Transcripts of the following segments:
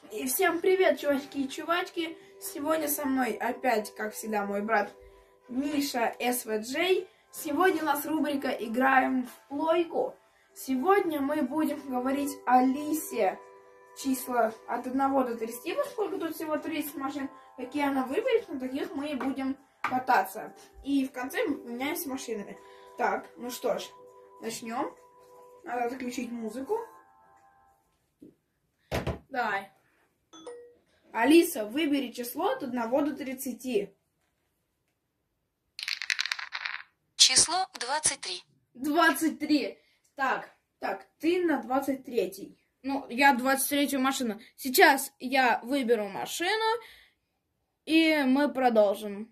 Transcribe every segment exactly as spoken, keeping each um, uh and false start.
И всем привет, чувачки и чувачки! Сегодня со мной опять, как всегда, мой брат Миша эс ви джей. Сегодня у нас рубрика «Играем в плойку». Сегодня мы будем говорить о Лисе. Числа от одного до тридцати, поскольку тут всего тридцать машин. Какие она выберет, на таких мы и будем кататься. И в конце мы поменяемся машинами. Так, ну что ж, начнем. Надо отключить музыку. Давай. Алиса, выбери число от одного до тридцати. Число двадцать три. двадцать три. Так, так, ты на двадцать третий. Ну, я двадцать третью машину. Сейчас я выберу машину, и мы продолжим.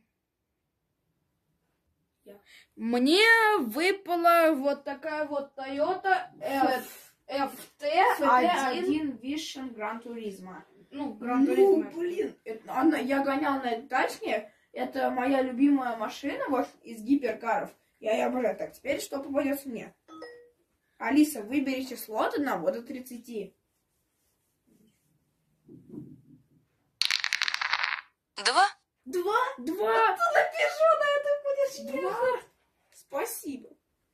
Я. Мне выпала вот такая вот Toyota эф ти один Vision Gran Turismo. Ну, Gran Ну, Turismo. блин, это, она, я гонял на этой тачке. Это моя любимая машина вот, из гиперкаров. Я ее обожаю. Так, теперь что попадется мне? Алиса, выбери число от одного до тридцати. Два. Два? Два. Ты напишу на это будешь. Два. Спасибо.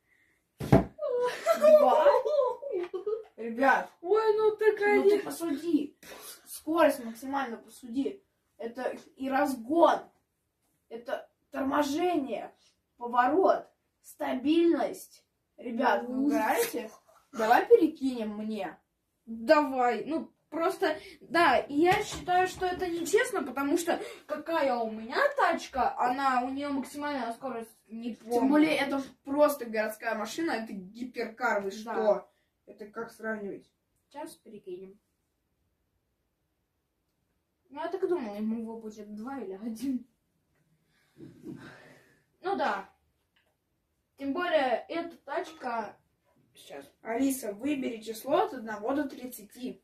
Два. Ребят, Ой, ну такая... ну ты посуди. Скорость максимально посуди. Это и разгон. Это торможение, поворот, стабильность. Ребят, вы угораете? Давай перекинем мне. Давай, ну просто, да, и я считаю, что это нечестно, потому что какая у меня тачка, она, у нее максимальная скорость не помню. Тем более, это просто городская машина, это гиперкар, вы Да. что? Это как сравнивать? Сейчас перекинем. Ну, я так думала, ему его будет два или один. Ну да. Тем более, эта тачка... Сейчас. Алиса, выбери число от одного до тридцати.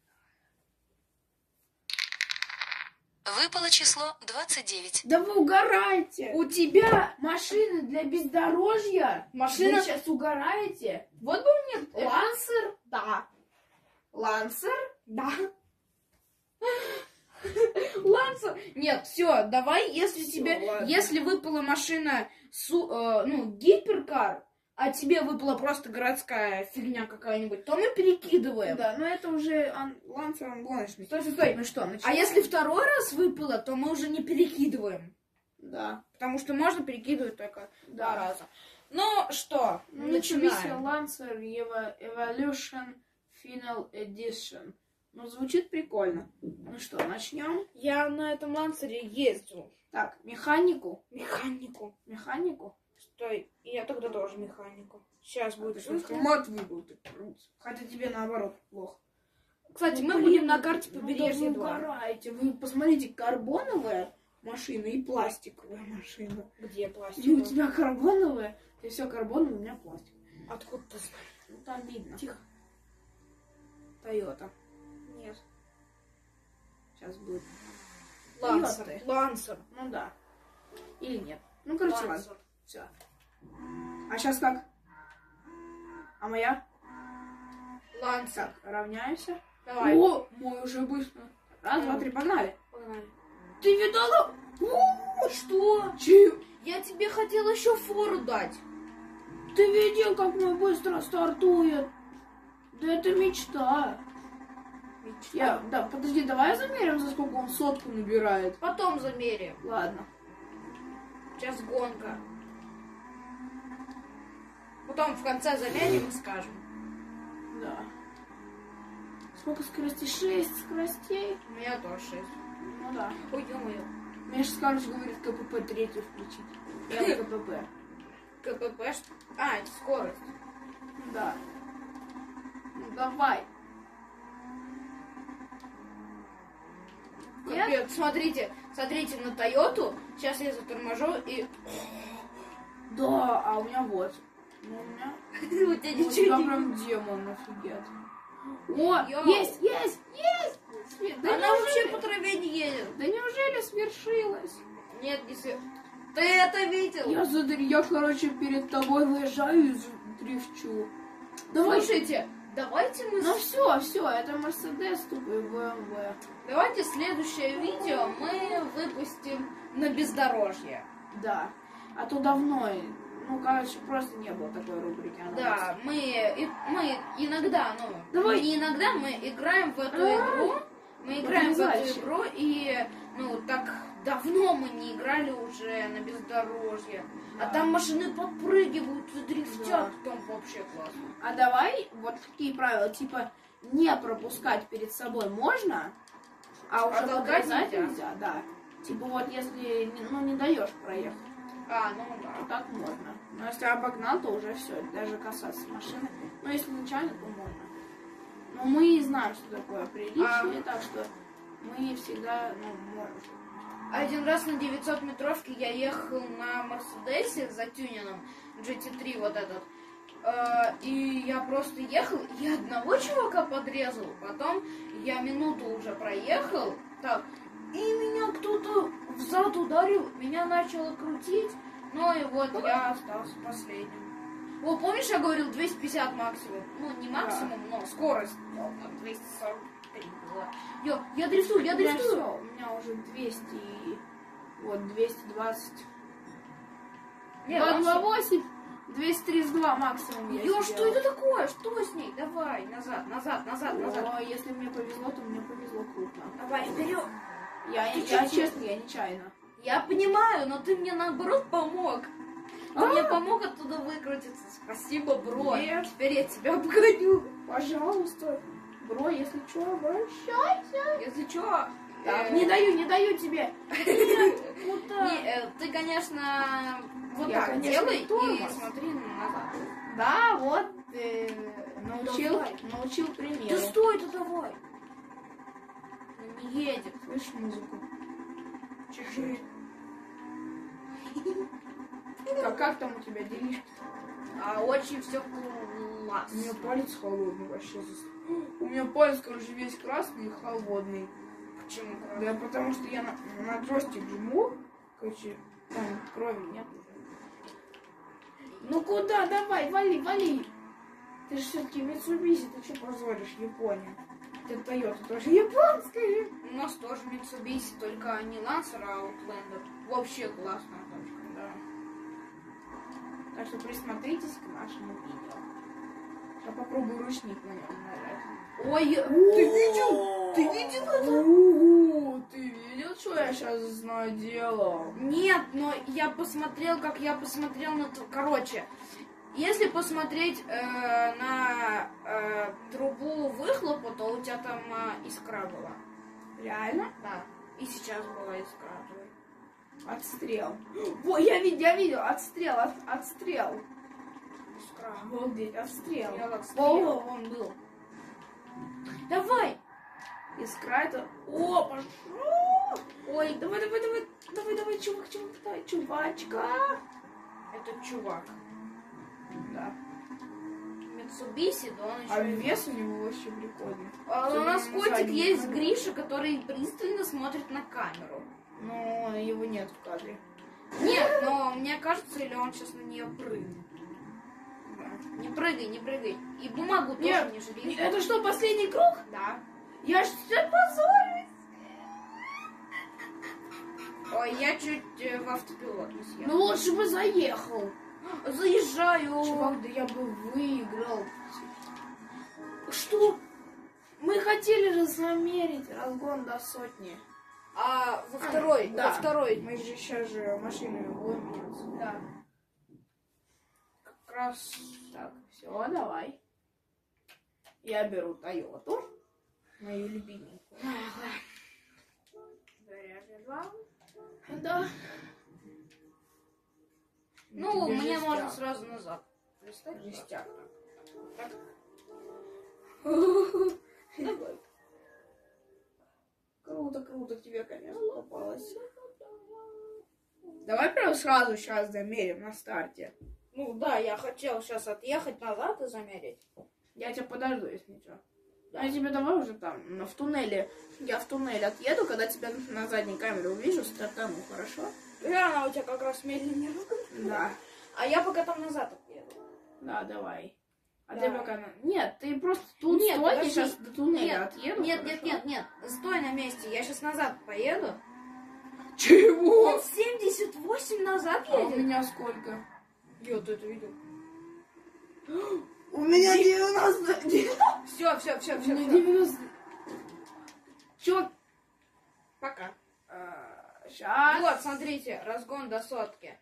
Выпало число двадцать девять. Да вы угораете! У тебя машины для бездорожья? Машина- Вы сейчас угораете? Вот бы мне... Лансер? Да. Лансер? Да. Лансер. Нет, все, давай, если Всё, тебе, ладно. если выпала машина, су- э, ну, гиперкар, а тебе выпала просто городская фигня какая-нибудь, то мы перекидываем. Да, но это уже ан- Лансер он гоночный. Стой, стой, стой. Ну что, А начинаем? если второй раз выпало, то мы уже не перекидываем. Да. Потому что можно перекидывать только два Да. раза. Ну что, Ну, начинаем. Lancer Evo- Evolution Final Edition. Ну, звучит прикольно. Ну что, начнем? Я на этом лансере ездил. Так, механику. Механику. Механику. Стой, и я тогда тоже механику. Сейчас будет механику. Автомат выбыл, ты крут. Хотя тебе наоборот плохо. Кстати, Ну, мы блин, будем на карте Ну, побережья да вы два. угораете. Вы посмотрите, карбоновая машина и пластиковая машина. Где И у пластик? тебя карбоновая, и все карбоновое, у меня пластик. Откуда ты знаешь? Ну, там видно. Тихо. Тойота. Нет. Сейчас будет. Лансер. Toyota. Лансер. Ну да. Или нет. Ну, короче, ладно. Лансер. Все. А сейчас как? А моя? Лансер. Так, равняемся. Давай. О, мой уже быстро. Раз, два, Давай. три, погнали. Погнали. Ты видала? О, Что? че- Я тебе хотела еще фору дать. Ты видел, как мой быстро стартует? Да это мечта. Я, да, подожди, давай замерим, за сколько он сотку набирает. Потом замеряем. Ладно. Сейчас гонка. Потом в конце замерим и скажем. Да. Сколько скоростей? Шесть скоростей? У меня тоже шесть. Ну да. Ой, ё-моё. Мне же скажешь, говорит, КПП третью включить. Я КПП. КПП, что? А, это скорость. Да. Ну давай. Нет? Капец, смотрите, смотрите на Тойоту. Сейчас я заторможу и... Да, а у меня вот. Ну, у меня... У тебя Ну, у тебя ничего не... прям демон, офигеть. О, Йоу. есть, есть, есть! Свет, Да Она вообще неужели? по траве не едет. Да неужели свершилось? Нет, не свет. Ты это видел? Я, задр... я, короче, перед тобой выезжаю и з- дрифчу. Давай. Слушайте, Давайте мы... Ну все, все, это Мерседес, тупый бэ эм вэ. Давайте следующее видео мы выпустим на бездорожье. Да. А то давно, ну, короче, просто не было такой рубрики. Да, мы, и, мы иногда, ну, Давай. не иногда, мы играем в эту А, игру. Мы вот играем в дальше. эту игру, и, ну, так давно мы не играли уже на бездорожье. Да. А там машины подпрыгивают и дрифтят, Да. там вообще классно. А давай вот такие правила, типа, не пропускать перед собой можно, а уже А толкать подрезать нельзя. нельзя, да. Типа вот если, не- ну, не даешь проехать, А, ну то да. так можно. Но если обогнал, то уже все, даже касаться машины. Но если нечаянно, то можно. Но мы знаем, что такое приличие, А. так что мы всегда, ну, можем. Один раз на девятьсот метровке я ехал на Мерседесе за тюнингом джи ти три вот этот. Э, И я просто ехал, я одного чувака подрезал, потом я минуту уже проехал, так, и меня кто-то взад ударил, меня начало крутить, ну и вот я остался последним. О, помнишь, я говорил двести пятьдесят максимум? Ну, не максимум, но скорость. Ну, там двести сорок три была. Йо, я дрифтую, я У меня дрифтую. всё, у меня уже двести, вот двести двадцать. Не, два он два всё- восемь, двести тридцать два максимум я Ё, что сделала. это такое? Что с ней? Давай, назад, назад, назад, назад. О, если мне повезло, то мне повезло крупно. Давай, вперед. Я, Ты я чё честно, я нечаянно. Я понимаю, но ты мне наоборот помог. Ты А? мне помог оттуда выкрутиться. Спасибо, бро. Нет. Теперь я тебя обгоню. Пожалуйста. Бро, если что, обращайся. Если чё... Так, э, не даю, не даю тебе. Нет, куда? не, э, ты, конечно, вот Я, так конечно, делай и тормоз. смотри назад. Да, вот, э, научил, Давай. научил Да примеру. стой ты давай. Ну, не едет. Слышь музыку. Чуть-чуть. А как там у тебя делишки? А очень все У меня классно. палец холодный вообще. У меня палец, короче, весь красный и холодный. Почему? Да потому что я на, на джойстик жму, короче, там крови нет уже. Ну куда? Давай, вали, вали. Ты же все-таки Mitsubishi, ты что позоришь Японию? Ты Toyota тоже японская. У нас тоже Mitsubishi, только не Lancer, а Outlander. Вообще классная тачка, да. Так что присмотритесь к нашему видео. Я попробую ручник на нем нажать. Ой, Ты видел? Ты видел это? Ого, ты видел, что я сейчас наделал? Нет, но я посмотрел, как я посмотрел на... ту- Короче, если посмотреть э, на э, трубу выхлопа, то у тебя там э, искра была. Реально? Да. И сейчас была искра. Отстрел. О, я видел, я видел, отстрел, от- отстрел. Искра. Обалдеть, отстрел. Я как О, стрел. он был. Давай! Искра это... О, пошел! Ой, Давай, давай, давай, давай, давай, чувак, чувак, давай, чувачка. это чувак. Да. Mitsubishi, да он еще... А вес у него вообще прикольный. А у Особенно нас на котик задней есть камере. Гриша, который пристально смотрит на камеру. Но его нет в кадре. Нет, но мне кажется, или он сейчас на нее прыгнет. Да. Не прыгай, не прыгай. И бумагу тоже Нет, не жри. это что, последний круг? Да. Я что позорюсь? Ой, я чуть э, в автопилот не съехал. Ну лучше бы заехал. Заезжаю. Чувак, да я бы выиграл. Что? Мы хотели же замерить разгон до сотни. А во второй, да. во второй. Мы же сейчас же машинами будем меняться. Да. Как раз так. Все, давай. Я беру Тойоту. Мою любименькую. Заряжай два. Да. Ну, тебе мне жестяк. можно сразу назад. Листать? Жестяк. Так. Давай. Круто, круто тебе, конечно, попалось. Давай прям сразу сейчас замерим на старте. Ну да, я хотел сейчас отъехать назад и замерить. Я тебя подожду, если ничего. Я тебе давай уже там, ну, в туннеле. Я в туннель отъеду, когда тебя на задней камере увижу, стартану, хорошо? Да, она у тебя как раз медленнее. Да. А я пока там назад отъеду. Да, давай. А Да. ты пока... на- Нет, ты просто тут Нет, стой, я подожди. сейчас до туннеля Нет, отъеду. нет, нет, хорошо? нет, нет. Стой на месте. Я сейчас назад поеду. Чего? Он семьдесят восемь назад А у едет. меня сколько? Я ты это видел. У меня девяносто... Все, все, все, У все, меня все. девяносто... Чё? Пока. Сейчас. Вот, смотрите, разгон до сотки.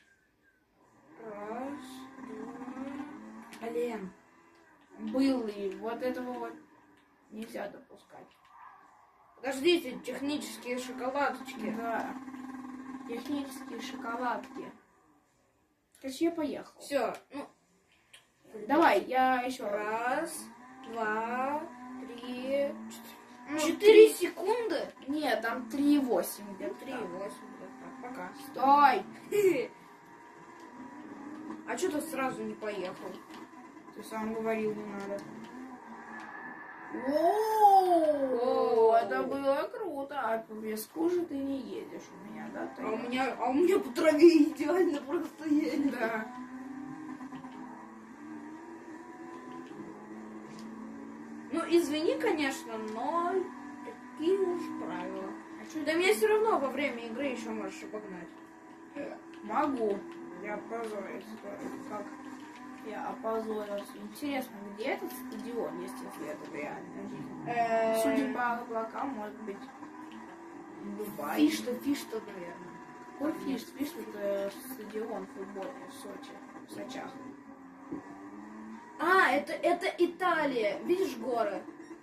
Раз, два. Блин. Был и вот этого вот нельзя допускать. Подождите, технические шоколадочки. Да. Технические шоколадки. Короче, я поехал. Все, ну, Давай, я еще раз. раз, два, три, Ну, четыре секунды. Нет, там три и восемь где-то. Три, восемь, да, пока. Стой! А что ты сразу не поехал? Ты сам говорил, не надо. О, О, это было круто. А по песку же ты не едешь у меня, да? Ты? А у меня, а у меня по траве идеально просто едет. Да. Ну, извини, конечно, но такие уж правила. А чё Да меня все равно во время игры еще можешь обогнать. Могу. Я опозорился. Как я опозорился. Интересно, где этот стадион, если это реальная жизнь? Судя по облакам, может быть, Дубай. Фиш-то, фиш-то, наверное. Какой фиш? Фиш это стадион футбольный в Сочи. В Сочах. А, это, это Италия. Видишь горы?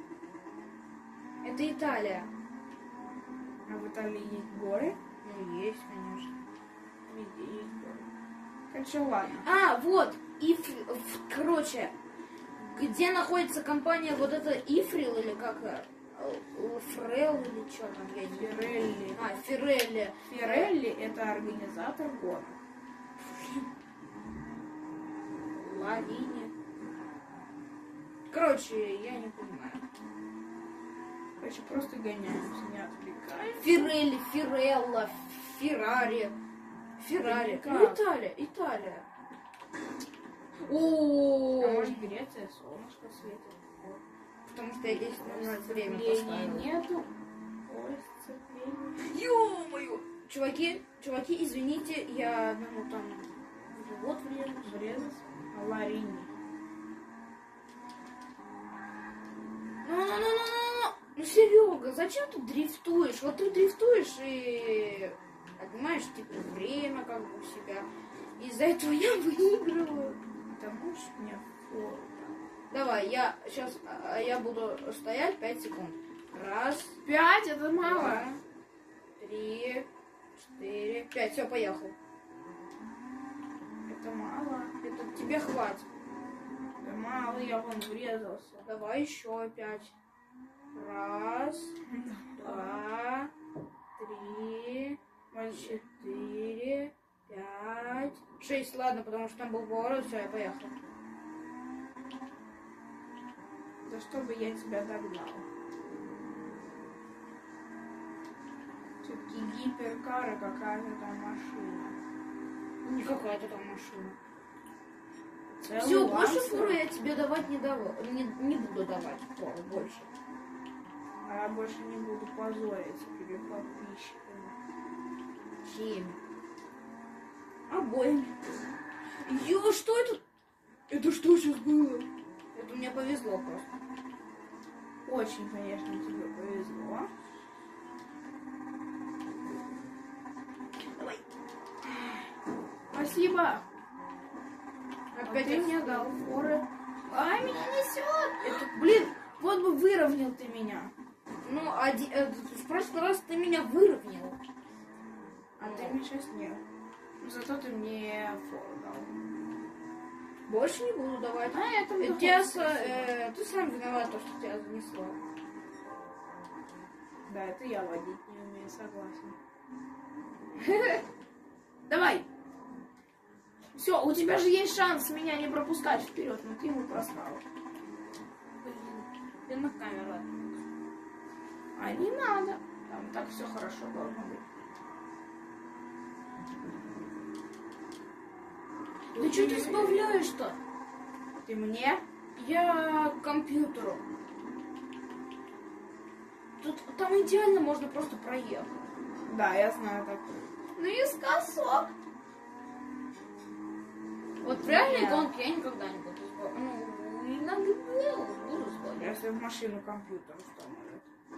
Это Италия. А в Италии есть горы? Ну, есть, конечно. Везде есть горы. Короче, ладно. А, вот, Иф... в- короче, где находится компания вот эта Ифрил или как? э, Фрел или что там? Я не знаю. Фирелли. А, Фирелли. Фирелли это организатор гонок. Лавини. Короче, я не понимаю. Короче, просто гоняемся, не отвлекаемся. Фирелли, Фирелла, Феррари. Феррари. Как? Ну, Италия, Италия. А О, может Греция, солнышко светит. потому что я десять ноль ноль время Сцепления поставила. нету. Ой, сцепления. Ё-моё! Чуваки, чуваки, извините, я ну там вот врежусь. Врезался. Ларини. Ну-ну-ну-ну-ну-ну! Ну, Серега, зачем ты дрифтуешь? Вот ты дрифтуешь и отнимаешь типа время как бы у себя. Из-за этого я выигрываю. Ты можешь мне фору? Давай, я сейчас я буду стоять пять секунд. Раз, Пять, это мало. два, три, четыре, пять. Все, поехал. Это мало. Это тебе хватит. Это мало, я вон врезался. Давай еще пять. Раз, два, три, четыре, пять, шесть. Ладно, потому что там был поворот, все, я поехал. Да чтобы я тебя догнал. Все-таки гиперкара какая-то там машина. Не какая-то там машина. Целый Все, больше лансер. фуры я тебе давать не, дав... не, не буду давать. Фуру больше. А я больше не буду позориться перед подписчиками. Семь. Обоими. Ё, что это? Это что сейчас было? Это мне повезло просто. Очень, конечно, тебе повезло. Давай. Спасибо. Опять Опять ты я мне встал. дал форы. А, меня несет. Это, блин, вот бы выровнял ты меня. Ну, один, э, в прошлый раз ты меня выровнял. А ты мне сейчас нет. Зато ты мне фору дал. Больше не буду давать. А, это Э, тебя с- э, ты сам виноват, то, что тебя занесло. Да, это я водить не умею, согласен. Давай. Все, у тебя же есть шанс меня не пропускать вперед, но ты его просрал. Ты на камеру. А не надо. Там так все хорошо должно быть. Да что ты сбавляешь-то? Ты мне? Я к компьютеру. Тут там идеально можно просто проехать. Да, я знаю так. Наискосок. Вот в реальной Нет. гонке я никогда не буду сбавлять. Ну, иногда буду сбавлять. Если в машину компьютер установят.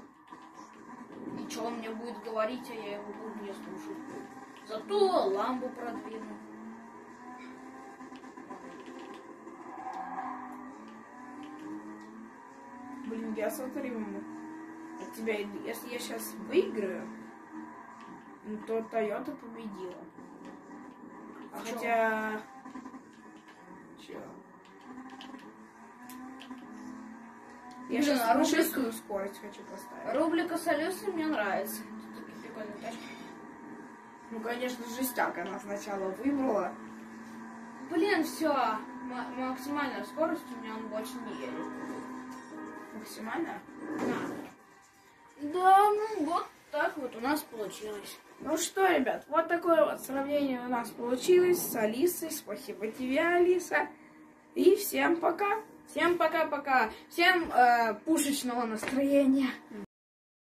И что он мне будет говорить, а я его буду не слушать. Зато ламбу продвину. Блин, я смотрю, от тебя, если я сейчас выиграю, ну, то Тойота победила. А Чё? хотя... Чё? Я Блин, сейчас а рубрика- фашистскую скорость хочу поставить. Рубрика с Алисой мне нравится. Тут такие прикольные тачки. Ну, конечно, жестяк она сначала выбрала. Блин, все. Максимальная скорость у меня он больше не едет. Максимально. Да. Да, ну вот так вот у нас получилось. Ну что, ребят, вот такое вот сравнение у нас получилось с Алисой. Спасибо тебе, Алиса. И всем пока. Всем пока-пока. Всем э, пушечного настроения.